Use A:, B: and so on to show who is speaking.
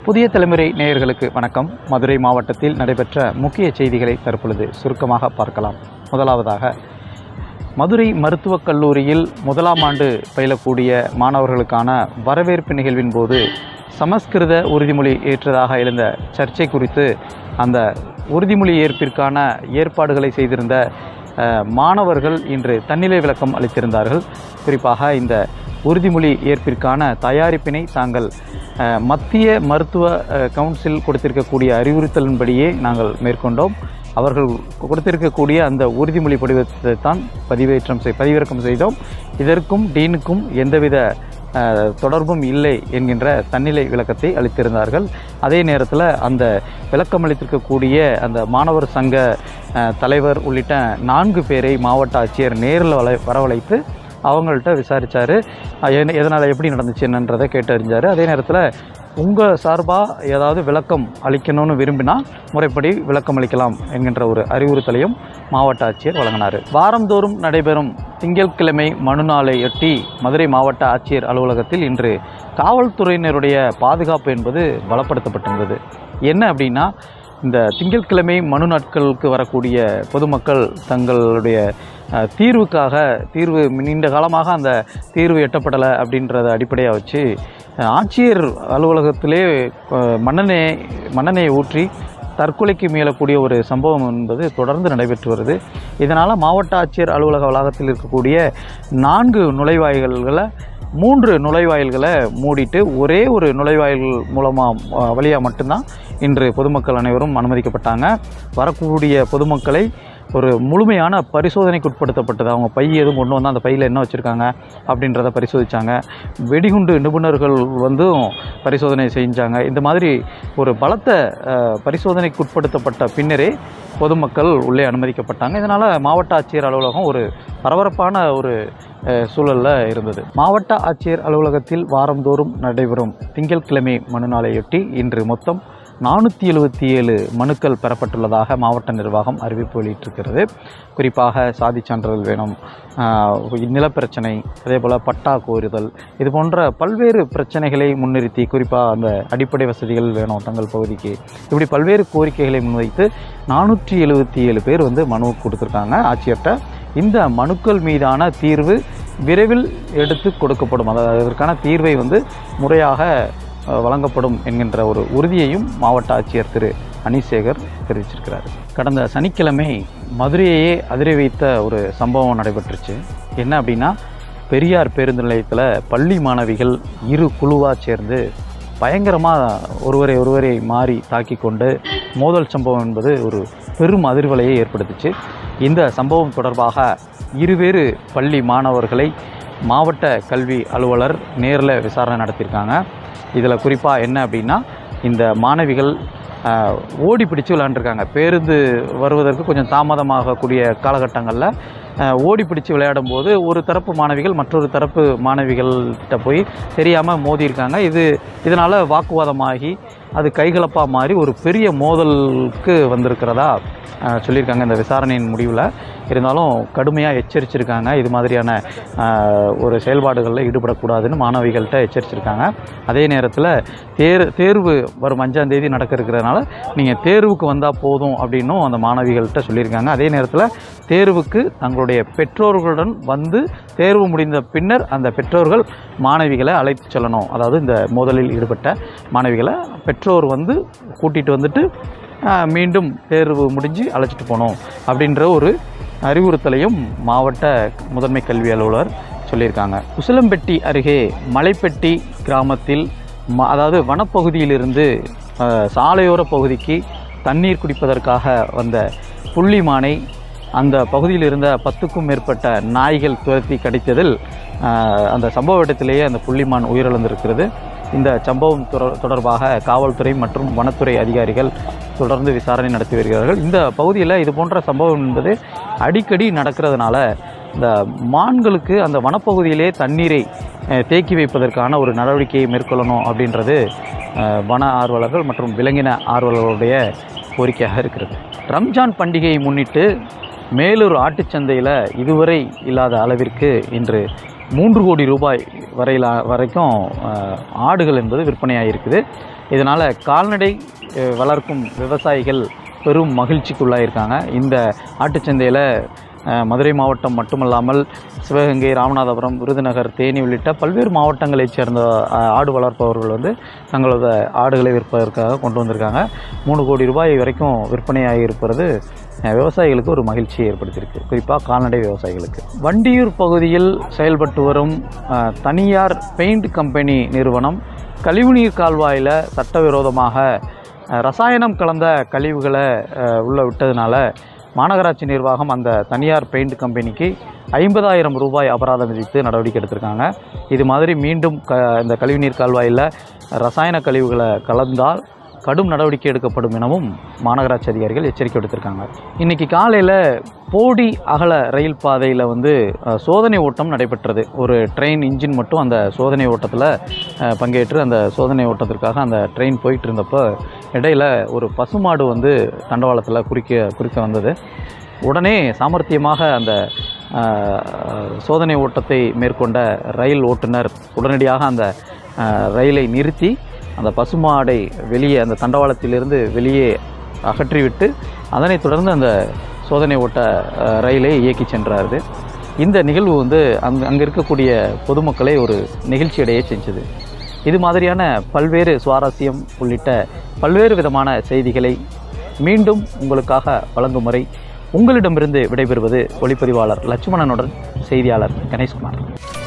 A: புதிய தலைமுறை நேயர்களுக்கு வணக்கம். மதுரை மாவட்டத்தில் நடைபெற்ற முக்கிய செய்திகளை தற்பொழுது சுருக்கமாக பார்க்கலாம். முதலாவதாக, மதுரை மருத்துவக் கல்லூரியில் முதலாம் ஆண்டு பயிலக்கூடிய மாணவர்களுக்கான வரவேற்பு நிகழ்வின் போது சமஸ்கிருத உறுதிமொழி ஏற்றதாக எழுந்த சர்ச்சை குறித்து அந்த உறுதிமொழி ஏற்பிற்கான ஏற்பாடுகளை செய்திருந்த மாணவர்கள் இன்று தன்னிலை விளக்கம் அளித்திருந்தார்கள். குறிப்பாக இந்த உறுதிமொழி ஏற்பிற்கான தயாரிப்பினை தாங்கள் மத்திய மருத்துவ கவுன்சில் கொடுத்திருக்கக்கூடிய அறிவுறுத்தலின்படியே நாங்கள் மேற்கொண்டோம். அவர்கள் கொடுத்திருக்கக்கூடிய அந்த உறுதிமொழி படிவத்தை தான் பதிவிறக்கம் செய்தோம். இதற்கும் டீனுக்கும் எந்தவித தொடர்பும் இல்லை என்கின்ற தன்னிலை விளக்கத்தை அளித்திருந்தார்கள். அதே நேரத்தில் அந்த விளக்கம் அளித்திருக்கக்கூடிய அந்த மாணவர் சங்க தலைவர் உள்ளிட்ட 4 பேரை மாவட்ட ஆட்சியர் நேரில் வரவழைத்து அவங்கள்ட்ட விசாரித்தார். எதனால் எப்படி நடந்துச்சு என்னன்றதை கேட்டறிஞ்சார். அதே நேரத்தில் உங்கள் சார்பாக ஏதாவது விளக்கம் அளிக்கணும்னு விரும்பினா முறைப்படி விளக்கம் அளிக்கலாம் என்கின்ற ஒரு அறிவுறுத்தலையும் மாவட்ட ஆட்சியர் வழங்கினார். வாரந்தோறும் நடைபெறும் திங்கட்கிழமை மனு நாளையொட்டி மதுரை மாவட்ட ஆட்சியர் அலுவலகத்தில் இன்று காவல்துறையினருடைய பாதுகாப்பு என்பது பலப்படுத்தப்பட்டிருந்தது. என்ன அப்படின்னா, இந்த திங்கட்கிழமை மனு நாட்களுக்கு வரக்கூடிய பொதுமக்கள் தங்களுடைய தீர்வு நீண்ட காலமாக அந்த தீர்வு எட்டப்படலை அப்படின்றத அடிப்படையாக வச்சு ஆட்சியர் அலுவலகத்திலே மண்ணெண்ணெயை ஊற்றி தற்கொலைக்கு முயலக்கூடிய ஒரு சம்பவம் என்பது தொடர்ந்து நடைபெற்று வருது. இதனால் மாவட்ட ஆட்சியர் அலுவலக வளாகத்தில் இருக்கக்கூடிய 4 நுழைவாயில்களை 3 நுழைவாயில்களை மூடிட்டு ஒரே ஒரு நுழைவாயில் வழியாக மட்டும்தான் இன்று பொதுமக்கள் அனைவரும் அனுமதிக்கப்பட்டாங்க. வரக்கூடிய பொதுமக்களை ஒரு முழுமையான பரிசோதனைக்கு உட்படுத்தப்பட்டது. அவங்க பை எதுவும் கொண்டு வந்தால் அந்த பையில் என்ன வச்சுருக்காங்க அப்படின்றத பரிசோதித்தாங்க. வெடிகுண்டு நிபுணர்கள் பரிசோதனை செஞ்சாங்க. இந்த மாதிரி ஒரு பலத்த பரிசோதனைக்கு உட்படுத்தப்பட்ட பின்னரே பொதுமக்கள் உள்ளே அனுமதிக்கப்பட்டாங்க. இதனால் மாவட்ட ஆட்சியர் அலுவலகம் ஒரு பரபரப்பான ஒரு சூழலில் இருந்தது. மாவட்ட ஆட்சியர் அலுவலகத்தில் வாரந்தோறும் நடைபெறும் திங்கட்கிழமை மனு நாளையொட்டி இன்று மொத்தம் 477 மனுக்கள் பெறப்பட்டுள்ளதாக மாவட்ட நிர்வாகம் அறிவிப்பு வெளியிட்டிருக்கிறது. குறிப்பாக சாதி சான்றிதழ் வேணும், நிலப்பிரச்சனை, அதே போல் பட்டா கோருதல், இது போன்ற பல்வேறு பிரச்சனைகளை முன்னிறுத்தி குறிப்பாக அந்த அடிப்படை வசதிகள் வேணும் தங்கள் பகுதிக்கு, இப்படி பல்வேறு கோரிக்கைகளை முன்வைத்து 477 பேர் மனு கொடுத்துருக்காங்க ஆட்சியர்கிட்ட. இந்த மனுக்கள் மீதான தீர்வு விரைவில் எடுத்து கொடுக்கப்படும், அதாவது அதற்கான தீர்வை முறையாக வழங்கப்படும் என்கின்ற ஒரு உறுதியையும் மாவட்ட ஆட்சியர் திரு அனிசேகர் தெரிவிச்சிருக்கிறார். கடந்த சனிக்கிழமை மதுரையையே அதிர வைத்த ஒரு சம்பவம் நடைபெற்றுச்சு. என்ன அப்படின்னா, பெரியார் பேருந்து நிலையத்தில் பள்ளி மாணவிகள் 2 குழுவாக சேர்ந்து பயங்கரமாக ஒருவரை மாறி தாக்கி கொண்டு மோதல் சம்பவம் என்பது ஒரு பெரும் அதிர்வலையை ஏற்படுத்துச்சு. இந்த சம்பவம் தொடர்பாக 2 வேறு பள்ளி மாணவர்களை மாவட்ட கல்வி அலுவலர் நேரில் விசாரணை நடத்தியிருக்காங்க. இதில் குறிப்பாக என்ன அப்படின்னா, இந்த மாணவிகள் ஓடி பிடிச்சு விளையாண்டுருக்காங்க. பேருந்து வருவதற்கு கொஞ்சம் தாமதமாகக்கூடிய காலகட்டங்களில் ஓடி பிடிச்சு விளையாடும் போது ஒரு தரப்பு மாணவிகள் மற்றொரு தரப்பு மாணவிகள்கிட்ட போய் தெரியாமல் மோதியிருக்காங்க. இதனால் வாக்குவாதமாகி அது கைகலப்பாக மாறி ஒரு பெரிய மோதலுக்கு வந்திருக்கிறதா சொல்லியிருக்காங்க இந்த விசாரணையின் முடிவில். இருந்தாலும் கடுமையாக எச்சரிச்சிருக்காங்க. இது மாதிரியான ஒரு செயல்பாடுகளில் ஈடுபடக்கூடாதுன்னு மாணவிகள்கிட்ட எச்சரிச்சிருக்காங்க. அதே நேரத்தில் தேர்வு வரும் 5ஆம் தேதி நடக்க இருக்கிறதுனால நீங்கள் தேர்வுக்கு வந்தால் போதும் அப்படின்னும் அந்த மாணவிகள்கிட்ட சொல்லியிருக்காங்க. அதே நேரத்தில் தேர்வுக்கு தங்களுடைய பெற்றோர்களுடன் தேர்வு முடிந்த பின்னர் அந்த பெற்றோர்கள் மாணவிகளை அழைத்து செல்லணும். அதாவது இந்த மோதலில் ஈடுபட்ட மாணவிகளை பெற்றோர் கூட்டிகிட்டு வந்துட்டு மீண்டும் தேர்வு முடிஞ்சு அழைச்சிட்டு போகணும் அப்படின்ற ஒரு அறிவுறுத்தலையும் மாவட்ட முதன்மை கல்வி அலுவலர் சொல்லியிருக்காங்க. உசிலம்பட்டி அருகே மலைப்பட்டி கிராமத்தில் அதாவது வனப்பகுதியிலிருந்து சாலையோர பகுதிக்கு தண்ணீர் குடிப்பதற்காக வந்த புள்ளிமானை அந்த பகுதியில் இருந்த 10க்கும் மேற்பட்ட நாய்கள் துரத்தி கடித்ததில் அந்த சம்பவ இடத்திலேயே அந்த புள்ளிமான் உயிரிழந்திருக்கிறது. இந்த சம்பவம் தொடர்பாக காவல்துறை மற்றும் வனத்துறை அதிகாரிகள் தொடர்ந்து விசாரணை நடத்தி வருகிறார்கள். இந்த பகுதியில் இது போன்ற சம்பவம் என்பது அடிக்கடி நடக்கிறதுனால இந்த மான்களுக்கு அந்த வனப்பகுதியிலே தண்ணீரை தேக்கி வைப்பதற்கான ஒரு நடவடிக்கையை மேற்கொள்ளணும் அப்படின்றது வன ஆர்வலர்கள் மற்றும் விலங்கின ஆர்வலர்களுடைய கோரிக்கையாக இருக்கிறது. ரம்ஜான் பண்டிகையை முன்னிட்டு மேலூர் ஆட்டுச்சந்தையில் இதுவரை இல்லாத அளவிற்கு இன்று 3 கோடி ரூபாய் வரைக்கும் ஆடுகள் என்பது விற்பனையாக இருக்குது. இதனால் கால்நடை வளர்க்கும் விவசாயிகள் பெரும் மகிழ்ச்சிக்குள்ளாயிருக்காங்க. இந்த ஆட்டுச்சந்தையில் மதுரை மாவட்டம் மட்டுமல்லாமல் சிவகங்கை, ராமநாதபுரம், விருதுநகர், தேனி உள்ளிட்ட பல்வேறு மாவட்டங்களைச் சேர்ந்த ஆடு வளர்ப்பவர்கள் தங்களோட ஆடுகளை விற்பதற்காக கொண்டு வந்திருக்காங்க. 3 கோடி ரூபாய் வரைக்கும் விற்பனையாகி இருப்பது விவசாயிகளுக்கு ஒரு மகிழ்ச்சியை ஏற்படுத்தியிருக்கு, குறிப்பாக கால்நடை விவசாயிகளுக்கு. வண்டியூர் பகுதியில் செயல்பட்டு வரும் தனியார் பெயிண்ட் கம்பெனி நிறுவனம் கழிவுநீர் கால்வாயில் சட்டவிரோதமாக ரசாயனம் கலந்த கழிவுகளை உள்ளே விட்டதுனால மாநகராட்சி நிர்வாகம் அந்த தனியார் பெயிண்ட் கம்பெனிக்கு 50,000 ரூபாய் அபராதம் விதித்து நடவடிக்கை எடுத்திருக்காங்க. இது மாதிரி மீண்டும் இந்த கழிவுநீர் கால்வாயில் ரசாயன கழிவுகளை கலந்தால் கடும் நடவடிக்கை எடுக்கப்படும் எனவும் மாநகராட்சி அதிகாரிகள் எச்சரிக்கை விடுத்திருக்காங்க. இன்றைக்கி காலையில் போடி அகல ரயில் பாதையில் சோதனை ஓட்டம் நடைபெற்றது. ஒரு ட்ரெயின் இன்ஜின் மட்டும் அந்த சோதனை ஓட்டத்தில் பங்கேற்று அந்த சோதனை ஓட்டத்திற்காக அந்த ட்ரெயின் போயிட்டு இருந்தப்போ இடையில் ஒரு பசுமாடு தண்டவாளத்தில் குறிக்க வந்தது. உடனே சாமர்த்தியமாக அந்த சோதனை ஓட்டத்தை மேற்கொண்ட ரயில் ஓட்டுநர் உடனடியாக அந்த ரயிலை நிறுத்தி அந்த பசுமாடை வெளியே அந்த தண்டவாளத்திலிருந்து வெளியே அகற்றிவிட்டு அதனைத் தொடர்ந்து அந்த சோதனை ஓட்ட ரயிலை இயக்கி சென்றார். இந்த நிகழ்வு அங்கே இருக்கக்கூடிய பொதுமக்களை ஒரு நிகழ்ச்சியடைய செஞ்சது. இது மாதிரியான பல்வேறு சுவாரஸ்யம் உள்ளிட்ட பல்வேறு விதமான செய்திகளை மீண்டும் உங்களுக்காக வழங்கும் வரை உங்களிடமிருந்து விடைபெறுவது ஒளிப்பதிவாளர் லட்சுமணனுடன் செய்தியாளர் கணேஷ்குமார்.